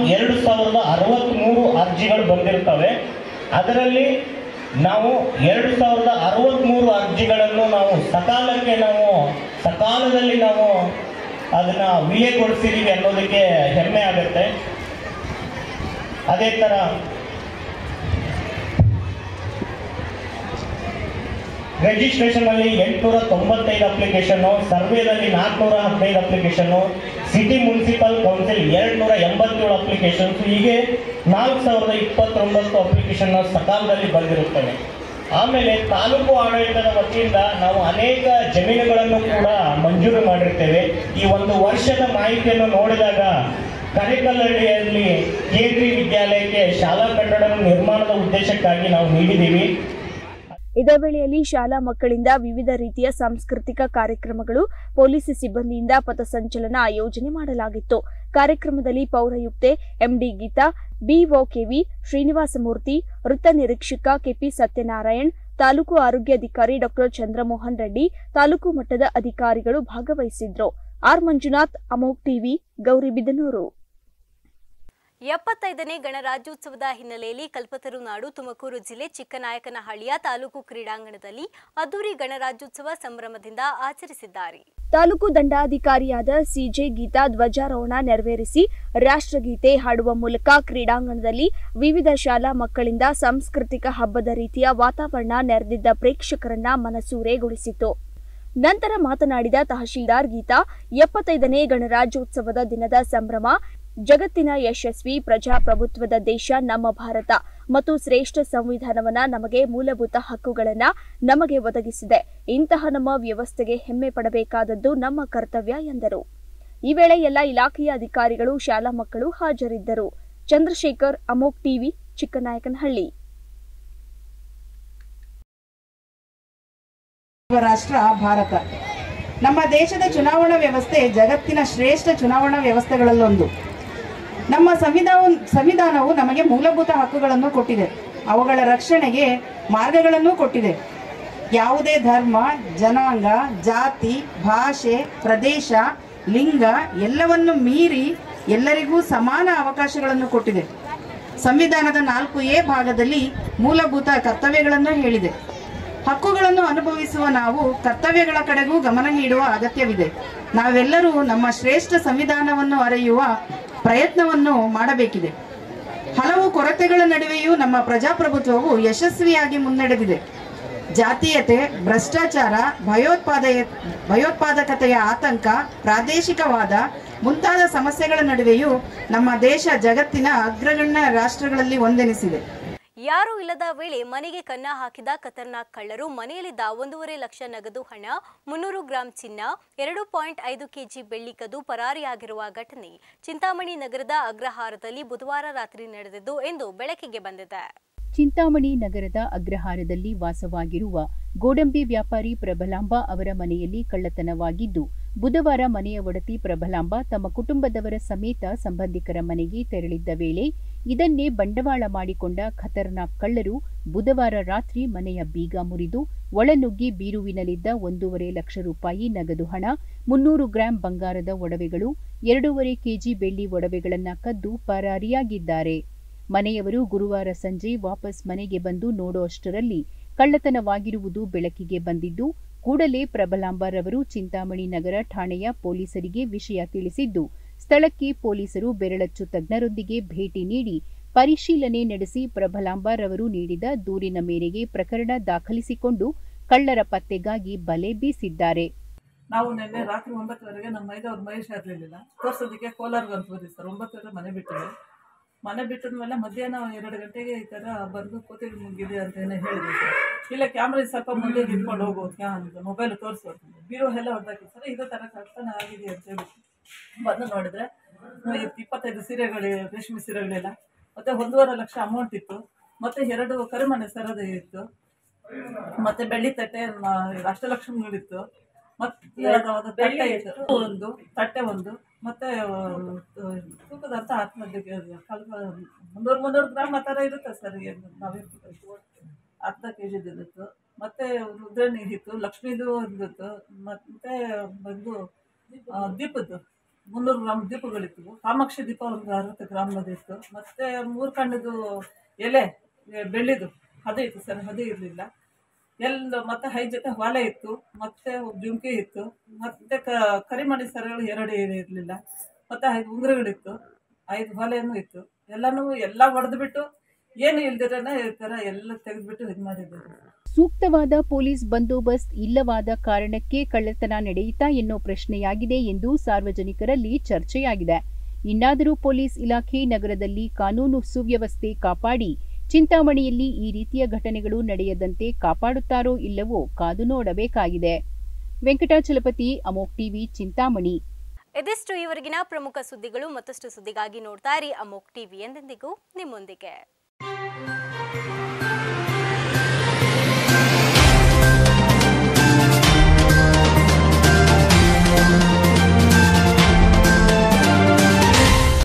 Speaker 11: 2063 ಅರ್ಜಿಗಳು ಬಂದಿರ್ತವೆ. ಅದರಲ್ಲಿ ನಾವು 2063 ಅರ್ಜಿಗಳನ್ನು ನಾವು ಸಕಾಲದಲ್ಲಿ ನಾವು ಅದನ್ನ ವಿಲೆಗೊಳಿಸಿದೀವಿ ಅನ್ನೋದಕ್ಕೆ ಹೆಮ್ಮೆ ಆಗುತ್ತೆ. ಅದೇ ತರ ರಿಜಿಸ್ಟ್ರೇಷನ್ ಅಲ್ಲಿ 895 ಅಪ್ಲಿಕೇಶನ್, ಸರ್ವೇದಲ್ಲಿ 415 application, city municipal council 287 applications, ಹೀಗೆ 4029 ಅಪ್ಲಿಕೇಶನ್ ಸಕಾಲದಲ್ಲಿ ಬಂದಿರುತ್ತವೆ. ಆಮೇಲೆ ತಾಲೂಕು ಆಡಳಿತದ ವತಿಯಿಂದ ನಾವು ಅನೇಕ ಜಮೀನುಗಳನ್ನು ಕೂಡ ಮಂಜೂರು ಮಾಡಿರ್ತೇವೆ. ಈ ಒಂದು ವರ್ಷದ ಮಾಹಿತಿಯನ್ನು ನೋಡಿದಾಗ ಕರೇಕಲ್ಲಹಳ್ಳಿಯಲ್ಲಿ ಕೇಂದ್ರೀಯ ವಿದ್ಯಾಲಯಕ್ಕೆ ಶಾಲಾ ಕಟ್ಟಡ ನಿರ್ಮಾಣದ ಉದ್ದೇಶಕ್ಕಾಗಿ ನಾವು ನೀಡಿದ್ದೀವಿ.
Speaker 8: ಇದೇ ವೇಳೆಯಲ್ಲಿ ಶಾಲಾ ಮಕ್ಕಳಿಂದ ವಿವಿಧ ರೀತಿಯ ಸಾಂಸ್ಕೃತಿಕ ಕಾರ್ಯಕ್ರಮಗಳು, ಪೊಲೀಸ್ ಸಿಬ್ಬಂದಿಯಿಂದ ಪಥಸಂಚಲನ ಆಯೋಜನೆ ಮಾಡಲಾಗಿತ್ತು. ಕಾರ್ಯಕ್ರಮದಲ್ಲಿ ಪೌರಾಯುಕ್ತೆ ಎಂಡಿ ಗೀತಾ, ಬಿಒಕೆವಿ ಶ್ರೀನಿವಾಸಮೂರ್ತಿ, ವೃತ್ತ ನಿರೀಕ್ಷಕ ಕೆಪಿ ಸತ್ಯನಾರಾಯಣ್, ತಾಲೂಕು ಆರೋಗ್ಯಾಧಿಕಾರಿ ಡಾ ಚಂದ್ರಮೋಹನ್ ರೆಡ್ಡಿ, ತಾಲೂಕು ಮಟ್ಟದ ಅಧಿಕಾರಿಗಳು ಭಾಗವಹಿಸಿದ್ರು. R Manjunath, Amogh TV, Gauribidanur.
Speaker 1: 75ನೇ ಗಣರಾಜ್ಯೋತ್ಸವದ ಹಿನ್ನೆಲೆಯಲ್ಲಿ ಕಲ್ಪತರು ನಾಡು ತುಮಕೂರು ಜಿಲ್ಲೆ ಚಿಕ್ಕನಾಯಕನಹಳ್ಳಿಯ ತಾಲೂಕು ಕ್ರೀಡಾಂಗಣದಲ್ಲಿ ಅದ್ದೂರಿ ಗಣರಾಜ್ಯೋತ್ಸವ ಸಂಭ್ರಮದಿಂದ ಆಚರಿಸಿದ್ದಾರೆ.
Speaker 8: ತಾಲೂಕು ದಂಡಾಧಿಕಾರಿಯಾದ ಸಿಜೆ ಗೀತಾ ಧ್ವಜಾರೋಹಣ ನೆರವೇರಿಸಿ ರಾಷ್ಟ್ರಗೀತೆ ಹಾಡುವ ಮೂಲಕ ಕ್ರೀಡಾಂಗಣದಲ್ಲಿ ವಿವಿಧ ಶಾಲಾ ಮಕ್ಕಳಿಂದ ಸಾಂಸ್ಕೃತಿಕ ಹಬ್ಬದ ರೀತಿಯ ವಾತಾವರಣ ನೆರೆದಿದ್ದ ಪ್ರೇಕ್ಷಕರನ್ನ ಮನಸೂರೆಗೊಳಿಸಿತು. ನಂತರ ಮಾತನಾಡಿದ ತಹಶೀಲ್ದಾರ್ ಗೀತಾ, 75ನೇ ಗಣರಾಜ್ಯೋತ್ಸವದ ದಿನದ ಸಂಭ್ರಮ ಜಗತ್ತಿನ ಯಶಸ್ವಿ ಪ್ರಜಾಪ್ರಭುತ್ವದ ದೇಶ ನಮ್ಮ ಭಾರತ ಮತ್ತು ಶ್ರೇಷ್ಠ ಸಂವಿಧಾನವನ್ನ ನಮಗೆ ಮೂಲಭೂತ ಹಕ್ಕುಗಳನ್ನ ನಮಗೆ ಒದಗಿಸಿದೆ. ಇಂತಹ ನಮ್ಮ ವ್ಯವಸ್ಥೆಗೆ ಹೆಮ್ಮೆ ಪಡಬೇಕಾದದ್ದು ನಮ್ಮ ಕರ್ತವ್ಯ ಎಂದರು. ಈ ವೇಳೆ ಎಲ್ಲ ಇಲಾಖೆಯ ಅಧಿಕಾರಿಗಳು, ಶಾಲಾ ಮಕ್ಕಳು ಹಾಜರಿದ್ದರು. ಚಂದ್ರಶೇಖರ್, ಅಮೋಘ್ ಟಿವಿ, ಚಿಕ್ಕನಾಯಕನಹಳ್ಳಿ.
Speaker 12: ರಾಷ್ಟ್ರ ಭಾರತ. ನಮ್ಮ ದೇಶದ ಚುನಾವಣಾ ವ್ಯವಸ್ಥೆ ಜಗತ್ತಿನ ಶ್ರೇಷ್ಠ ಚುನಾವಣಾ ವ್ಯವಸ್ಥೆಗಳಲ್ಲೊಂದು. ನಮ್ಮ ಸಂವಿಧಾನವು ನಮಗೆ ಮೂಲಭೂತ ಹಕ್ಕುಗಳನ್ನು ಕೊಟ್ಟಿದೆ. ಅವುಗಳ ರಕ್ಷಣೆಗೆ ಮಾರ್ಗಗಳನ್ನು ಕೊಟ್ಟಿದೆ. ಯಾವುದೇ ಧರ್ಮ, ಜನಾಂಗ, ಜಾತಿ, ಭಾಷೆ, ಪ್ರದೇಶ, ಲಿಂಗ ಎಲ್ಲವನ್ನು ಮೀರಿ ಎಲ್ಲರಿಗೂ ಸಮಾನ ಅವಕಾಶಗಳನ್ನು ಕೊಟ್ಟಿದೆ. ಸಂವಿಧಾನದ 4A ಭಾಗದಲ್ಲಿ ಮೂಲಭೂತ ಕರ್ತವ್ಯಗಳನ್ನು ಹೇಳಿದೆ. ಹಕ್ಕುಗಳನ್ನು ಅನುಭವಿಸುವ ನಾವು ಕರ್ತವ್ಯಗಳ ಕಡೆಗೂ ಗಮನ ನೀಡುವ ಅಗತ್ಯವಿದೆ. ನಾವೆಲ್ಲರೂ ನಮ್ಮ ಶ್ರೇಷ್ಠ ಸಂವಿಧಾನವನ್ನು ಅರಿಯುವ ಪ್ರಯತ್ನವನ್ನು ಮಾಡಬೇಕಿದೆ. ಹಲವು ಕೊರತೆಗಳ ನಡುವೆಯೂ ನಮ್ಮ ಪ್ರಜಾಪ್ರಭುತ್ವವು ಯಶಸ್ವಿಯಾಗಿ ಮುನ್ನಡೆದಿದೆ. ಜಾತೀಯತೆ, ಭ್ರಷ್ಟಾಚಾರ, ಭಯೋತ್ಪಾದಕತೆಯ ಆತಂಕ, ಪ್ರಾದೇಶಿಕವಾದ ಮುಂತಾದ ಸಮಸ್ಯೆಗಳ ನಡುವೆಯೂ ನಮ್ಮ ದೇಶ ಜಗತ್ತಿನ ಅಗ್ರಗಣ್ಯ ರಾಷ್ಟ್ರಗಳಲ್ಲಿ ಒಂದೆನಿಸಿದೆ.
Speaker 1: ಯಾರೂ ಇಲ್ಲದ ವೇಳೆ ಮನೆಗೆ ಕನ್ನ ಹಾಕಿದ ಖತರ್ನಾಕ್ ಕಳ್ಳರು ಮನೆಯಲ್ಲಿದ್ದ 1.5 ಲಕ್ಷ ನಗದು ಹಣ, 300 ಗ್ರಾಂ ಚಿನ್ನ, 2.5 ಕೆಜಿ ಬೆಳ್ಳಿ ಕದ್ದು ಪರಾರಿಯಾಗಿರುವ ಘಟನೆ ಚಿಂತಾಮಣಿ ನಗರದ ಅಗ್ರಹಾರದಲ್ಲಿ ಬುಧವಾರ ರಾತ್ರಿ ನಡೆದಿದ್ದು ಎಂದು ಬೆಳಕಿಗೆ ಬಂದಿದೆ.
Speaker 2: ಚಿಂತಾಮಣಿ ನಗರದ ಅಗ್ರಹಾರದಲ್ಲಿ ವಾಸವಾಗಿರುವ ಗೋಡಂಬಿ ವ್ಯಾಪಾರಿ ಪ್ರಬಲಾಂಬ ಅವರ ಮನೆಯಲ್ಲಿ ಕಳ್ಳತನವಾಗಿದ್ದು, ಬುಧವಾರ ಮನೆಯ ಒಡತಿ ಪ್ರಬಲಾಂಬ ತಮ್ಮ ಕುಟುಂಬದವರ ಸಮೇತ ಸಂಬಂಧಿಕರ ಮನೆಗೆ ತೆರಳಿದ್ದ ವೇಳೆ ಇದನ್ನೇ ಬಂಡವಾಳ ಮಾಡಿಕೊಂಡ ಖತರ್ನಾಕ್ ಕಳ್ಳರು ಬುಧವಾರ ರಾತ್ರಿ ಮನೆಯ ಬೀಗ ಮುರಿದು ಒಳನುಗ್ಗಿ ಬೀರುವಿನಲ್ಲಿದ್ದ 1.5 ಲಕ್ಷ ರೂಪಾಯಿ ನಗದು ಹಣ, 300 ಗ್ರಾಂ ಬಂಗಾರದ ಒಡವೆಗಳು, 2.5 ಕೆಜಿ ಬೆಳ್ಳಿ ಒಡವೆಗಳನ್ನು ಕದ್ದು ಪರಾರಿಯಾಗಿದ್ದಾರೆ. ಮನೆಯವರು ಗುರುವಾರ ಸಂಜೆ ವಾಪಸ್ ಮನೆಗೆ ಬಂದು ನೋಡುವಷ್ಟರಲ್ಲಿ ಕಳ್ಳತನವಾಗಿರುವುದು ಬೆಳಕಿಗೆ ಬಂದಿದ್ದು, ಕೂಡಲೇ ಪ್ರಬಲಾಂಬರವರು ಚಿಂತಾಮಣಿ ನಗರ ಠಾಣೆಯ ಪೊಲೀಸರಿಗೆ ವಿಷಯ ತಿಳಿಸಿದ್ದು, ಸ್ಥಳಕ್ಕೆ ಪೊಲೀಸರು ಬೆರಳಚ್ಚು ತಜ್ಞರೊಂದಿಗೆ ಭೇಟಿ ನೀಡಿ ಪರಿಶೀಲನೆ ನಡೆಸಿ ಪ್ರಬಲಾಂಬರವರು ನೀಡಿದ ದೂರಿನ ಮೇರೆಗೆ ಪ್ರಕರಣ ದಾಖಲಿಸಿಕೊಂಡು ಕಳ್ಳರ ಪತ್ತೆಗಾಗಿ ಬಲೆ ಬೀಸಿದ್ದಾರೆ.
Speaker 13: ನಾವು ನಿನ್ನೆ ರಾತ್ರಿ 9 ನಮ್ಮ ಮೈದವ್ರ ಮಹೇಶ್ ಇರಲಿಲ್ಲ, ತೋರ್ಸೋದಕ್ಕೆ ಕೋಲಾರ್ಗೆ ಅಂತ ಹೋದ್ವಿ ಸರ್. 9 ಮನೆ ಬಿಟ್ಟಿದೆ. ಮನೆ ಬಿಟ್ಟಿದ್ಮೇಲೆ ಮಧ್ಯಾಹ್ನ 2 ಗಂಟೆಗೆ ಈ ಥರ ಬಂದು ಕೂತಿಗೆ ಮುಗಿದೆ ಅಂತ ಹೇಳಿದ್ವಿ ಸರ್. ಇಲ್ಲ ಕ್ಯಾಮ್ರಾ ಸ್ವಲ್ಪ ಮುಂದೆ ಇಟ್ಕೊಂಡು ಹೋಗೋದು, ಮೊಬೈಲ್ ತೋರಿಸೋದು, ಬೀರೋ ಎಲ್ಲ ಹೊಡೆದಾಕಿ ಸರ್. ಇದೇ ಥರ ಕಳ್ತನ ಆಗಿದೆ ಅಂತ ಹೇಳಿ ಬಂದು ನೋಡಿದ್ರೆ 25 ಸೀರೆಗಳು, ರೇಷ್ಮೆ ಸೀರೆಗಳೆಲ್ಲ, ಮತ್ತು 1.5 ಲಕ್ಷ ಅಮೌಂಟ್ ಇತ್ತು, ಮತ್ತು 2 ಕರಿಮನೆ ಸರದ ಇತ್ತು, ಮತ್ತು ಬೆಳ್ಳಿ ತಟ್ಟೆ ಅಷ್ಟಲಕ್ಷ್ಮಿಗಳಿತ್ತು, ಮತ್ತು ತಟ್ಟೆ ಇತ್ತು, ಒಂದು ತಟ್ಟೆ ಒಂದು, ಮತ್ತು ತೂಕದ ಅಂತ 300 ಗ್ರಾಮ್ ಆ ಥರ ಇರುತ್ತೆ ಸರ್. ಅರ್ಧ ಕೆಜಿದಿತ್ತು, ಮತ್ತು ರುದ್ರನಿ ಇತ್ತು, ಲಕ್ಷ್ಮೀದು ಒಂದಿತ್ತು, ಮತ್ತು ಒಂದು ದೀಪದ್ದು 300 ಗ್ರಾಮ್ ದೀಪಗಳಿತ್ತು, ಕಾಮಾಕ್ಷಿ ದೀಪ ಒಂದು 60 ಗ್ರಾಮ್ನದಿತ್ತು, ಮತ್ತು 3 ಕಣ್ಣದು ಎಲೆ ಬೆಳ್ಳಿದು ಅದು ಇತ್ತು ಸರ್. ಅದು ಇರಲಿಲ್ಲ ಎಲ್ಲ, ಮತ್ತು 5 ಜೊತೆ ಹೊಲೆ ಇತ್ತು, ಮತ್ತು ಜುಮ್ಕಿ ಇತ್ತು, ಮತ್ತು ಕರಿಮಣಿ ಸರಗಳು 2 ಇರಲಿಲ್ಲ, ಮತ್ತು 5 ಉಂಗುರಗಳಿತ್ತು, 5 ಹೊಲೆನೂ ಇತ್ತು. ಎಲ್ಲ ಹೊಡೆದ್ಬಿಟ್ಟು ಏನು ಇಲ್ದಿರನೇ ಈ ಥರ ಎಲ್ಲ ತೆಗೆದ್ಬಿಟ್ಟು ಇದು ಮಾಡಿದ್ದಾರೆ.
Speaker 2: ಸೂಕ್ತವಾದ ಪೊಲೀಸ್ ಬಂದೋಬಸ್ತ್ ಇಲ್ಲವಾದ ಕಾರಣಕ್ಕೆ ಕಳ್ಳತನ ನಡೆಯಿತಾ ಎನ್ನೋ ಪ್ರಶ್ನೆಯಾಗಿದೆ ಎಂದು ಸಾರ್ವಜನಿಕರಲ್ಲಿ ಚರ್ಚೆಯಾಗಿದೆ. ಇನ್ನಾದರೂ ಪೊಲೀಸ್ ಇಲಾಖೆ ನಗರದಲ್ಲಿ ಕಾನೂನು ಸುವ್ಯವಸ್ಥೆ ಕಾಪಾಡಿ ಚಿಂತಾಮಣಿಯಲ್ಲಿ ಈ ರೀತಿಯ ಘಟನೆಗಳು ನಡೆಯದಂತೆ ಕಾಪಾಡುತ್ತಾರೋ ಇಲ್ಲವೋ ಕಾದು ನೋಡಬೇಕಾಗಿದೆ. ವೆಂಕಟಾಚಲಪತಿ, ಅಮೋಕ್ ಟಿವಿ, ಚಿಂತಾಮಣಿ.
Speaker 1: ಇದಿಷ್ಟು ಈವರೆಗಿನ ಪ್ರಮುಖ ಸುದ್ದಿಗಳು. ಮತ್ತಷ್ಟು ಸುದ್ದಿಗಾಗಿ ನೋಡ್ತಾ ಇರಿ ಅಮೋಕ್ ಟಿವಿ, ಎಂದೆಂದಿಗೂ ನಿಮ್ಮೊಂದಿಗೆ.